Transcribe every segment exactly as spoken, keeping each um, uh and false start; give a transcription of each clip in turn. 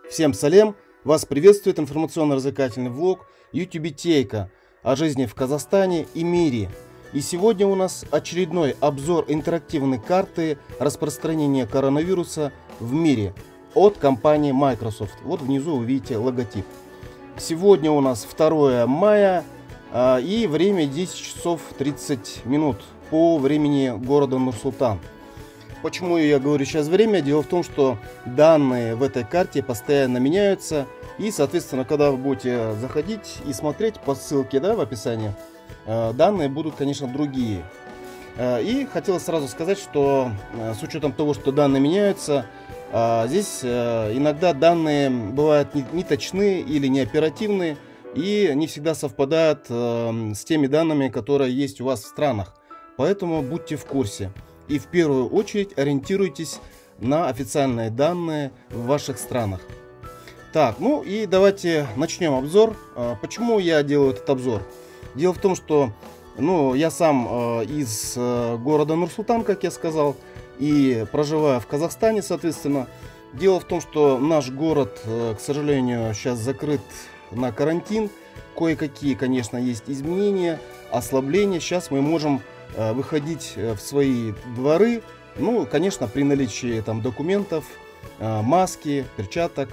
Всем салем! Вас приветствует информационно-развлекательный влог Ютубитейка о жизни в Казахстане и мире. И сегодня у нас очередной обзор интерактивной карты распространения коронавируса в мире от компании Microsoft. Вот внизу вы видите логотип. Сегодня у нас второе мая и время десять часов тридцать минут по времени города Нур-Султан. Почему я говорю сейчас время? Дело в том, что данные в этой карте постоянно меняются. И, соответственно, когда вы будете заходить и смотреть по ссылке, да, в описании, данные будут, конечно, другие. И хотелось сразу сказать, что с учетом того, что данные меняются, здесь иногда данные бывают не точны или не оперативны и не всегда совпадают с теми данными, которые есть у вас в странах. Поэтому будьте в курсе. И в первую очередь ориентируйтесь на официальные данные в ваших странах. Так, ну и давайте начнем обзор. Почему я делаю этот обзор? Дело в том, что ну, я сам из города Нур-Султан, как я сказал, и проживаю в Казахстане, соответственно. Дело в том, что наш город, к сожалению, сейчас закрыт на карантин. Кое-какие, конечно, есть изменения, ослабления. Сейчас мы можем выходить в свои дворы, ну, конечно, при наличии там документов, маски, перчаток.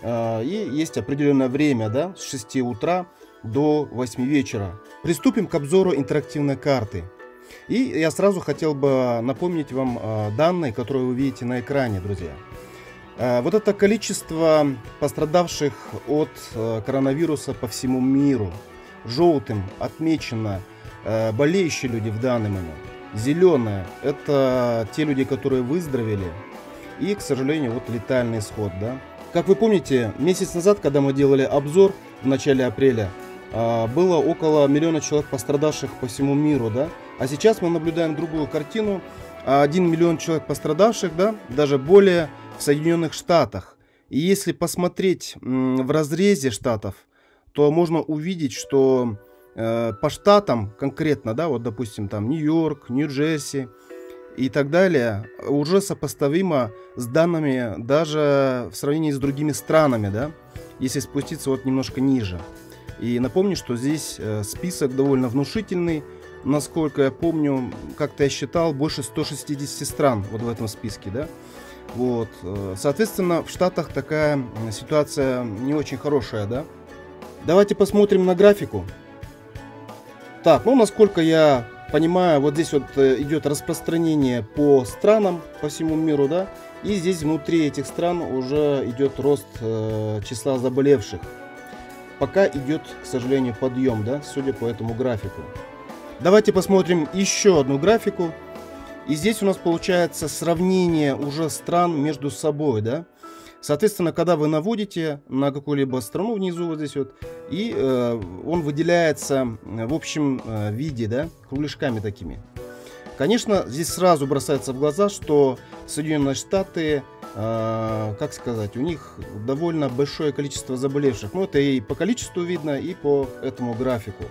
И есть определенное время, да, с шести утра до восьми вечера. Приступим к обзору интерактивной карты. И я сразу хотел бы напомнить вам данные, которые вы видите на экране, друзья. Вот это количество пострадавших от коронавируса по всему миру. Желтым отмечено болеющие люди в данный момент. Зеленое — это те люди, которые выздоровели. И, к сожалению, вот летальный исход, да. Как вы помните, месяц назад, когда мы делали обзор в начале апреля, было около миллиона человек пострадавших по всему миру, да. А сейчас мы наблюдаем другую картину. Один миллион человек пострадавших, да, даже более в Соединенных Штатах. И если посмотреть в разрезе штатов, то можно увидеть, что по штатам конкретно, да, вот допустим там Нью-Йорк, Нью-Джерси и так далее, уже сопоставимо с данными даже в сравнении с другими странами, да, если спуститься вот немножко ниже. И напомню, что здесь список довольно внушительный. Насколько я помню, как-то я считал, больше ста шестидесяти стран вот в этом списке, да. Вот, соответственно, в Штатах такая ситуация не очень хорошая, да. Давайте посмотрим на графику. Так, ну, насколько я понимаю, вот здесь вот идет распространение по странам, по всему миру, да, и здесь внутри этих стран уже идет рост э, числа заболевших. Пока идет, к сожалению, подъем, да, судя по этому графику. Давайте посмотрим еще одну графику. И здесь у нас получается сравнение уже стран между собой, да. Соответственно, когда вы наводите на какую-либо страну внизу, вот здесь вот, и э, он выделяется в общем э, виде, да, кругляшками такими. Конечно, здесь сразу бросается в глаза, что Соединенные Штаты, э, как сказать, у них довольно большое количество заболевших. Ну, это и по количеству видно, и по этому графику.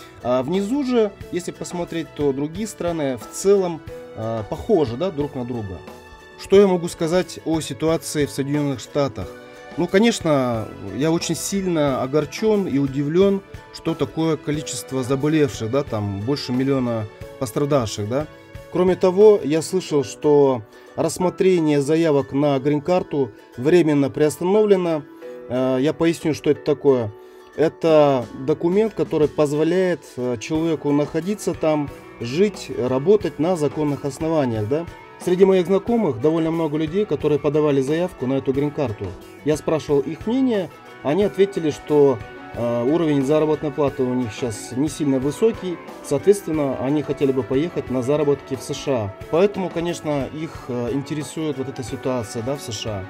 А внизу же, если посмотреть, то другие страны в целом э, похожи, да, друг на друга. Что я могу сказать о ситуации в Соединенных Штатах? Ну, конечно, я очень сильно огорчен и удивлен, что такое количество заболевших, да, там больше миллиона пострадавших, да. Кроме того, я слышал, что рассмотрение заявок на грин-карту временно приостановлено. Я поясню, что это такое. Это документ, который позволяет человеку находиться там, жить, работать на законных основаниях, да. Среди моих знакомых довольно много людей, которые подавали заявку на эту грин-карту. Я спрашивал их мнение, они ответили, что э, уровень заработной платы у них сейчас не сильно высокий, соответственно, они хотели бы поехать на заработки в США. Поэтому, конечно, их э, интересует вот эта ситуация, да, в США.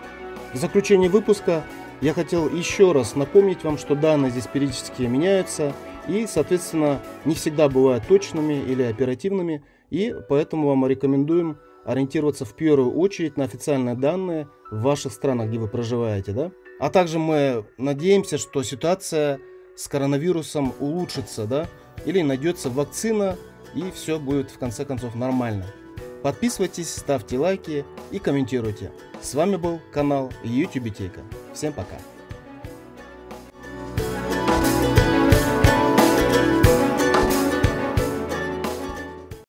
В заключение выпуска я хотел еще раз напомнить вам, что данные здесь периодически меняются и, соответственно, не всегда бывают точными или оперативными. И поэтому вам рекомендуем ориентироваться в первую очередь на официальные данные в ваших странах, где вы проживаете, да? А также мы надеемся, что ситуация с коронавирусом улучшится, да? Или найдется вакцина, и все будет в конце концов нормально. Подписывайтесь, ставьте лайки и комментируйте. С вами был канал Ютубитейка. Всем пока!